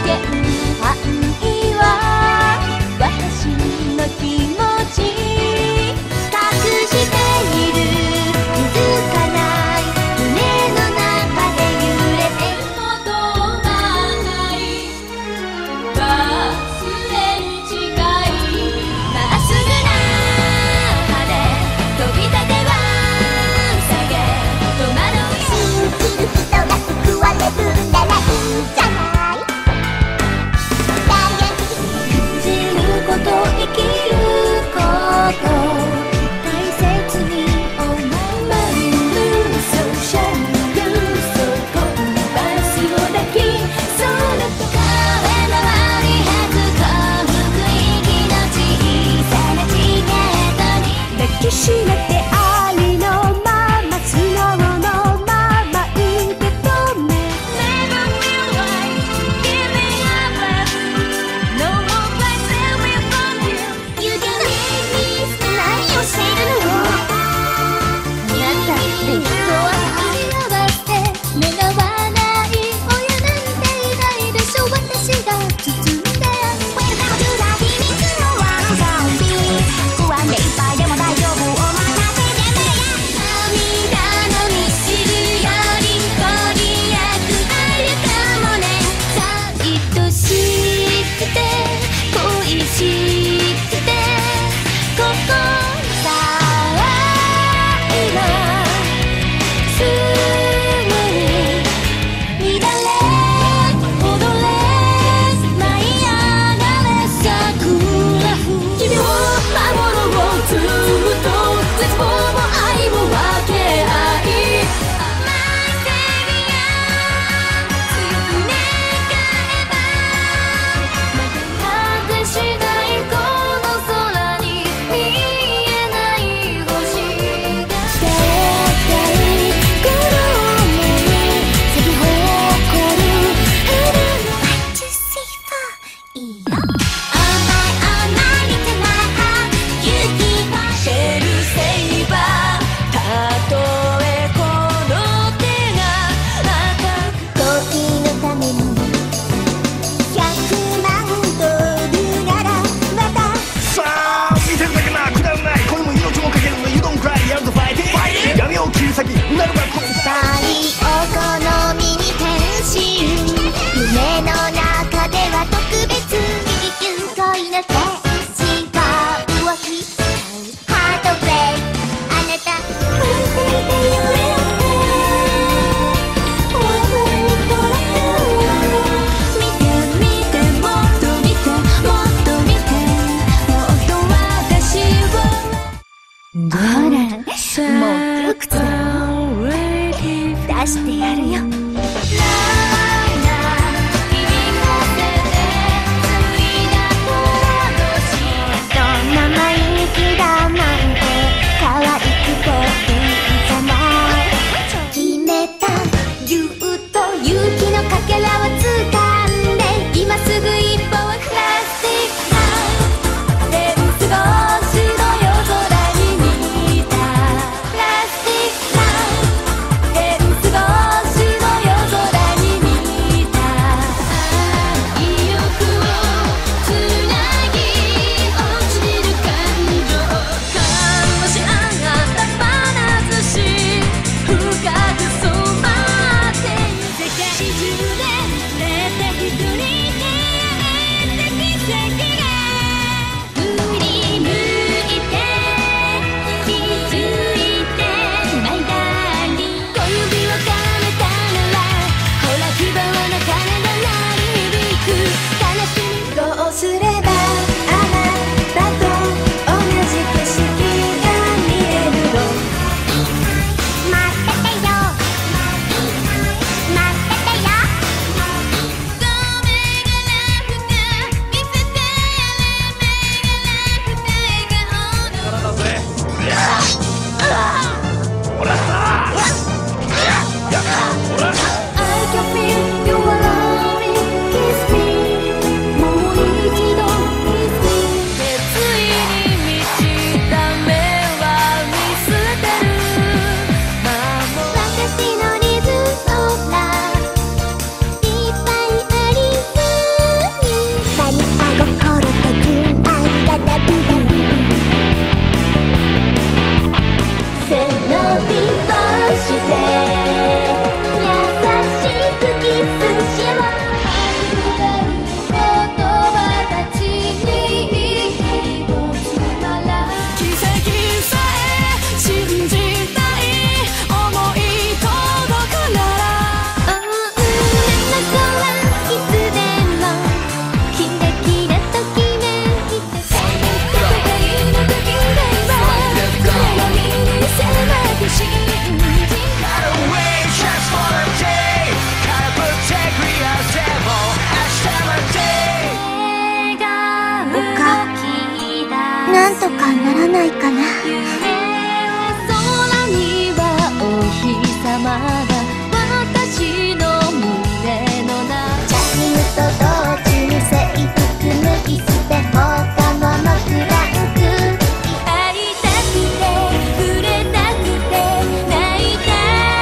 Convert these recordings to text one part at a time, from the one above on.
範囲は私の気持ち隠している気づかない胸の中で揺れてることがない忘れる誓いまっすぐな歯で飛び立ては下げ戸惑い信じる人が救われるならいいんじゃない信じること生きること大切に思うまるそうシャンユーそうコンバスを抱きそれと壁の周りへつこむ息の小さなチケットに抱きしめてありのまま素直のまま受け止め Never feel like giving up No more place that we found you You can make me smile とかならないかな。空にはお日様が私の胸の中。チャイムと同時に制服脱ぎ捨て放課後のクランク。会いたくて触れたくて泣いた。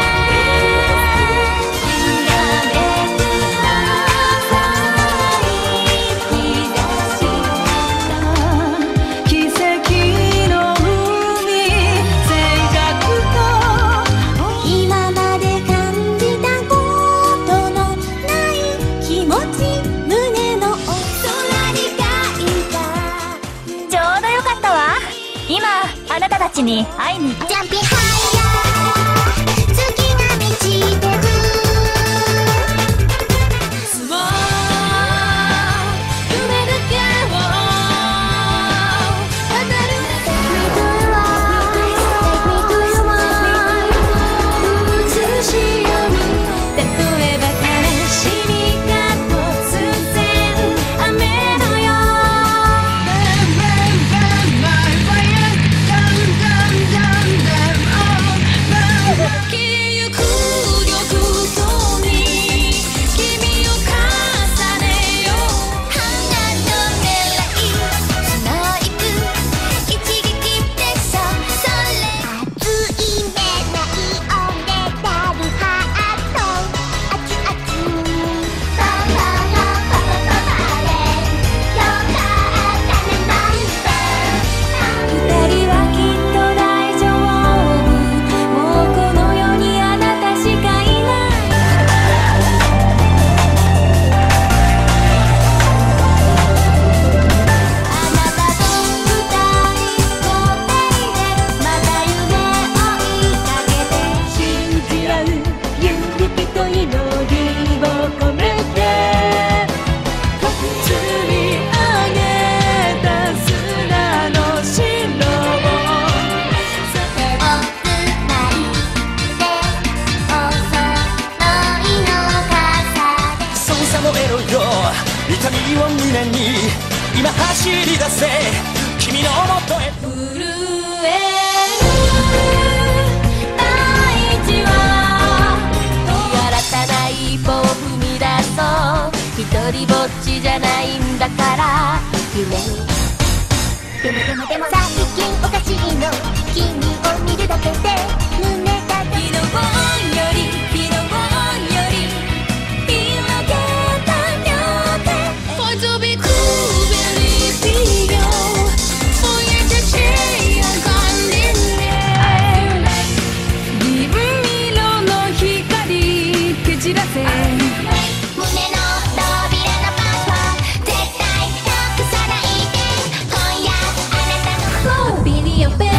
しがめく朝に日差しが奇跡の海性格と今まで感じたことのない気持ち胸の空に描いた。 ちょうどよかったわ。今あなたたちに会いに。 ジャンピンハイヤー月が満ちてる。スモー夢だけを語る。Take me to your eyes, take me to your mind。 美しい夜例えば悲しみが突然雨のよう。消えゆく緑とに君を重ねよう。花の狙いスナイプ一撃でしょ。それ熱い目ない俺たるハート熱々パパパパパパレよかったねマンスター。二人はきっと大丈夫。もうこの世にあなたしかいない。あなたと二人でまた夢追いかけて。信じ合う勇気と祈りを込めて積み上げた砂の城をおつないでおそろいの傘で。 そんさもえろよ痛みを胸に今走り出せ君のもとへ。 震える大地は新たな一歩を踏み出そう。一人ぼっちじゃないんだから夢に。でも最近おかしいの君を見るだけで胸が昨日より広げた両手。For to be cool very big for you to share your golden hair。 銀色の光蹴散らせ。胸の扉のパスは絶対隠さないで。今夜あなたの Be your baby。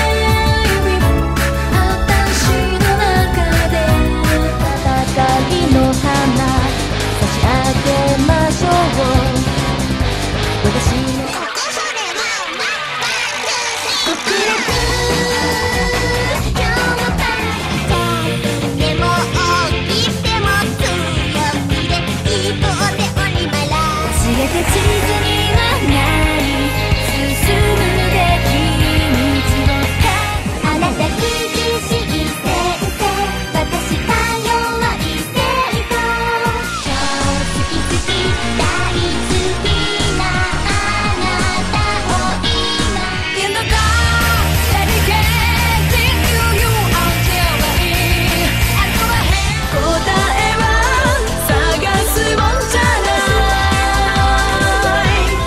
私の中で戦いの花差し上げましょう。私の極力今日もパラでも大きくても強気で一方で鬼バラ。教えて地図にはない進むべき道を。あなた苦しい先生私が弱い生徒。超好き好き大好きなあなたを今 In the car let it get into you until the end and go ahead。 答えは探すもんじゃない。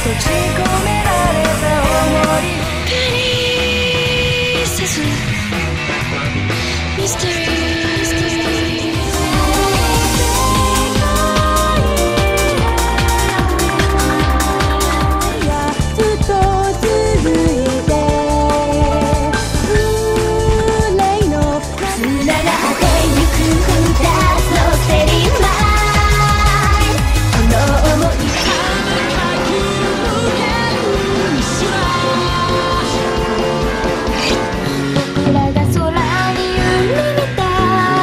じ込められた想いプリンセスミステリー僕らが空に夢見た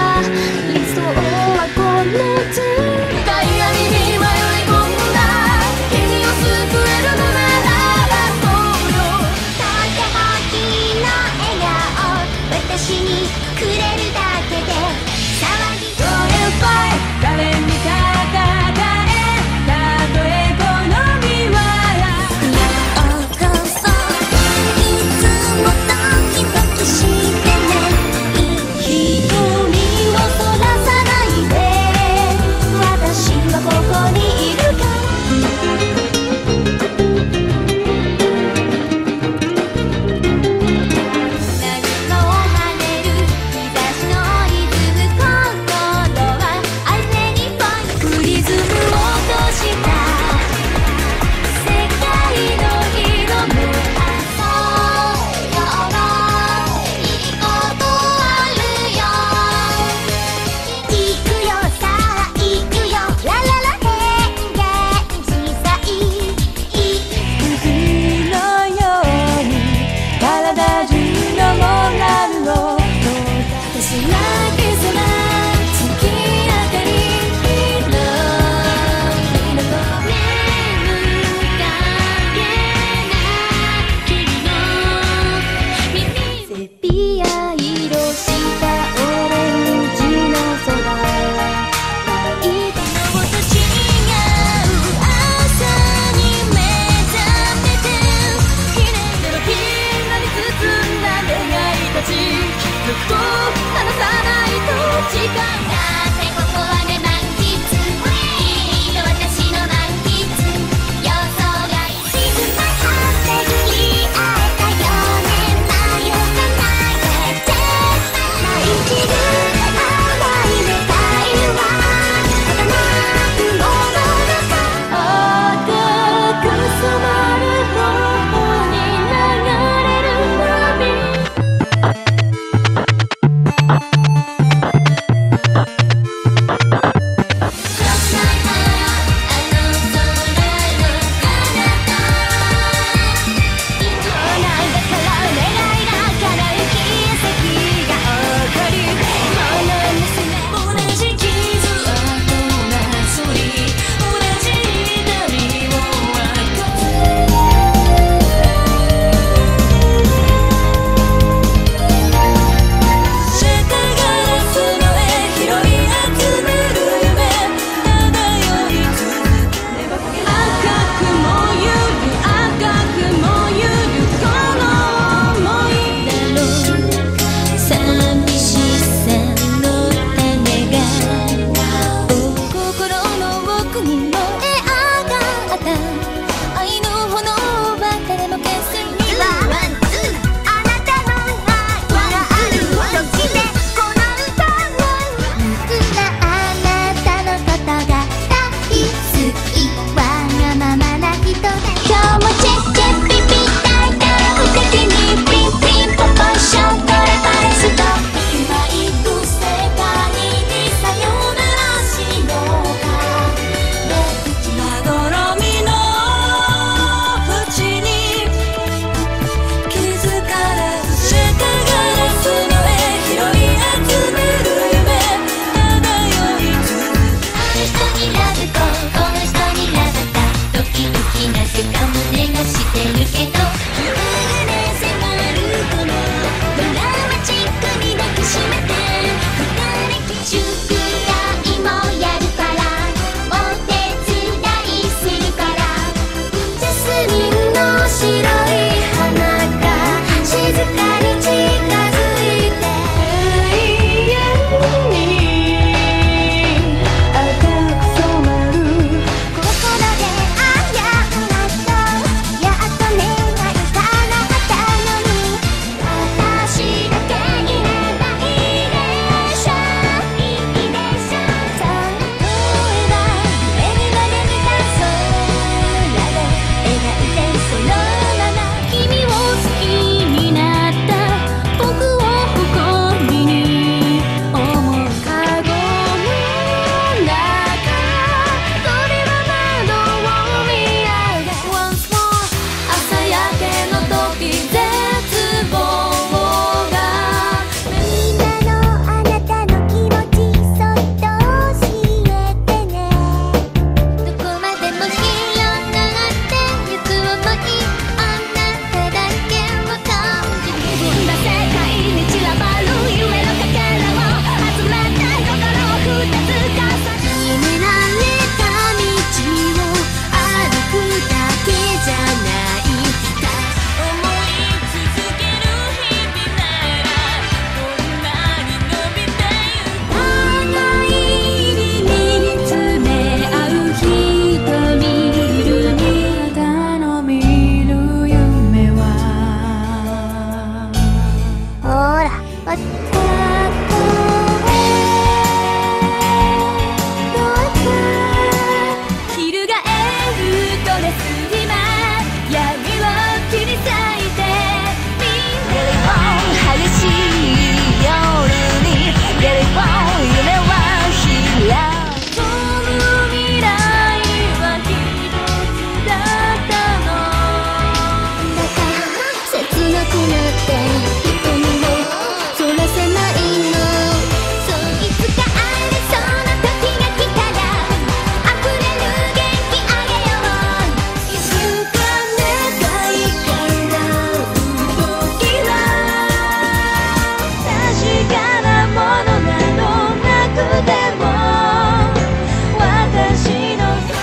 れす今闇を切り裂いてみんな激しい夜にゲリボン夢は開く飛ぶ未来は一つだったのだから切なくなって瞳をそらせないのそういつかあれそうな時が来たら溢れる元気あげよう一週間願いから動きは確かなものなどなくても私の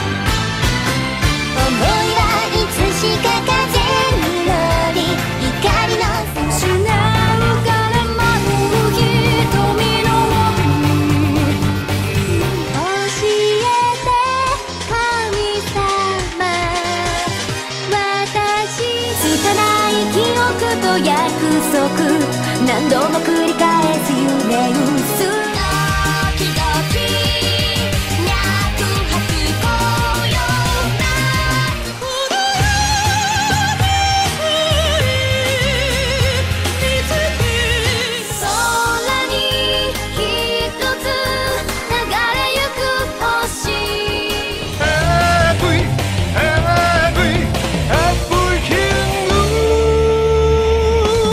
想いはいつしか風に乗り光の失うから舞う瞳の奥教えて神様私拙い記憶と約束何度も繰り返す